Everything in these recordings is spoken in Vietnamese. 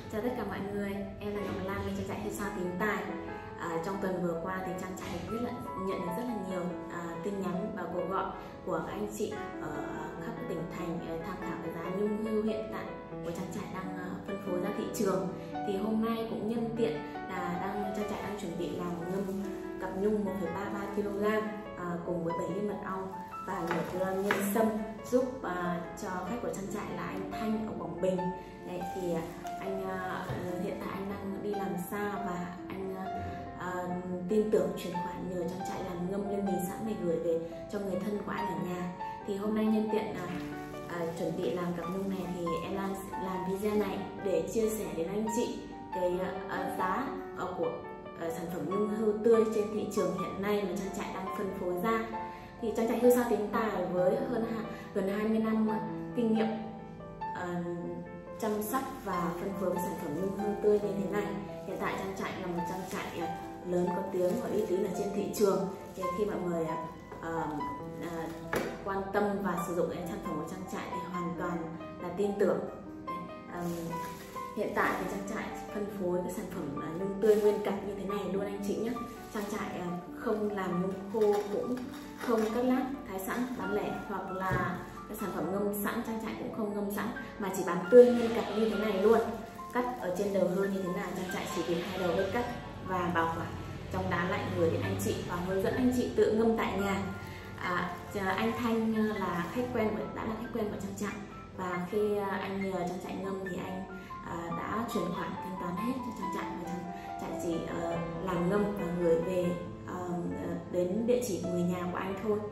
Chào tất cả mọi người, em là Ngọc Lan bên trang trại Hưu Sao Tím Tài. Trong tuần vừa qua thì trang trại nhận được rất là nhiều tin nhắn và cuộc gọi của các anh chị ở khắp tỉnh thành tham khảo cái giá nhung hưu hiện tại của trang trại đang phân phối ra thị trường. Thì hôm nay cũng nhân tiện là trang trại đang chuẩn bị làm một cặp nhung 1,33 kg cùng với 7 ly mật ong và nửa kg nhân sâm giúp cho khách của trang trại là anh Thanh ở Quảng Bình. Đấy, thì anh hiện tại anh đang đi làm xa và anh tin tưởng chuyển khoản nhờ trang trại làm ngâm lên mì sẵn để gửi về cho người thân của anh ở nhà. Thì hôm nay nhân tiện chuẩn bị làm cặp nhung này thì em làm video này để chia sẻ đến anh chị cái giá của sản phẩm nhung hưu tươi trên thị trường hiện nay mà trang trại đang phân phối ra. Thì trang trại Hưu Sao Tím Tài với gần 20 năm kinh nghiệm chăm sóc và phân phối sản phẩm nhung hưu tươi như thế này. Hiện tại trang trại là một trang trại lớn có tiếng và uy tín ở trên thị trường. Thì khi mọi người quan tâm và sử dụng cái sản phẩm của trang trại thì hoàn toàn là tin tưởng. Hiện tại thì trang trại phân phối cái sản phẩm nhung tươi nguyên cặp như thế này luôn anh chị nhé. Trang trại không làm nhung khô, cũng không cắt lát thái sẵn bán lẻ, hoặc là cái sản phẩm ngâm sẵn, trang trại cũng không ngâm sẵn mà chỉ bán tươi nguyên cặp như thế này luôn. Cắt ở trên đầu hươu như thế nào, trang trại chỉ tìm 2 đầu với cắt và bảo quản trong đá lạnh gửi đến anh chị và hướng dẫn anh chị tự ngâm tại nhà. Anh Thanh là khách quen đã là khách quen của trang trại, và khi anh nhờ trang trại ngâm thì anh đã chuyển khoản thanh toán hết cho trang trại, và trang trại chỉ làm ngâm và gửi về đến địa chỉ người nhà của anh thôi.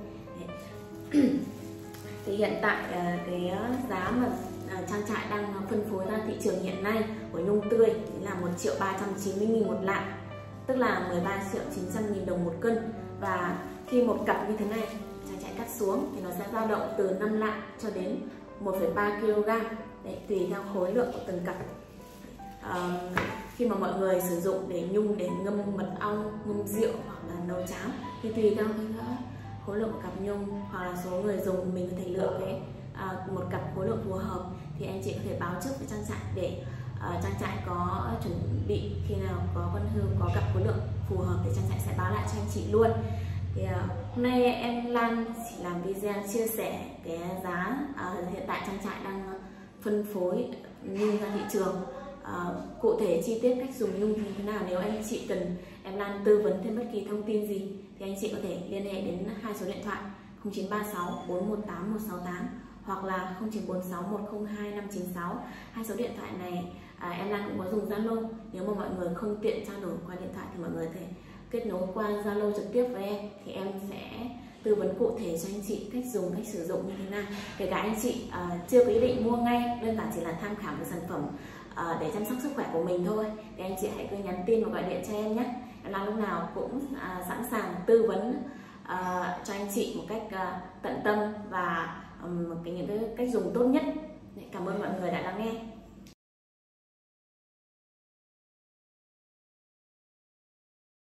Thì hiện tại cái giá mà trang trại đang phân phối ra thị trường hiện nay của nhung tươi là 1.390.000 một lạng, tức là 13.900.000 đồng một cân. Và khi một cặp như thế này trang trại cắt xuống thì nó sẽ dao động từ 5 lạng cho đến 1,3 kg. Đấy, tùy theo khối lượng của từng cặp. Khi mà mọi người sử dụng để nhung để ngâm mật ong, ngâm rượu hoặc là nấu cháo thì tùy theo khối lượng của cặp nhung, hoặc là số người dùng mình có thể lựa cái một cặp khối lượng phù hợp thì anh chị có thể báo trước với trang trại để trang trại có chuẩn bị khi nào có con hươu có cặp khối lượng phù hợp thì trang trại sẽ báo lại cho anh chị luôn. Thì hôm nay em Lan chỉ làm video chia sẻ cái giá hiện tại trang trại đang phân phối nhung ra thị trường. Cụ thể chi tiết cách dùng nhung như thế nào, nếu anh chị cần em Lan tư vấn thêm bất kỳ thông tin gì thì anh chị có thể liên hệ đến 2 số điện thoại 0936 418 168 hoặc là 0946 102 596. 2 số điện thoại này em Lan cũng có dùng Zalo. Nếu mà mọi người không tiện trao đổi qua điện thoại thì mọi người có thể kết nối qua Zalo trực tiếp với em, thì em sẽ tư vấn cụ thể cho anh chị cách dùng, cách sử dụng như thế nào. Kể cả anh chị chưa có ý định mua ngay, đơn giản chỉ là tham khảo một sản phẩm để chăm sóc sức khỏe của mình thôi, thì anh chị hãy cứ nhắn tin và gọi điện cho em nhé. Em là lúc nào cũng sẵn sàng tư vấn cho anh chị một cách tận tâm và những cái cách dùng tốt nhất. Cảm ơn mọi người đã lắng nghe.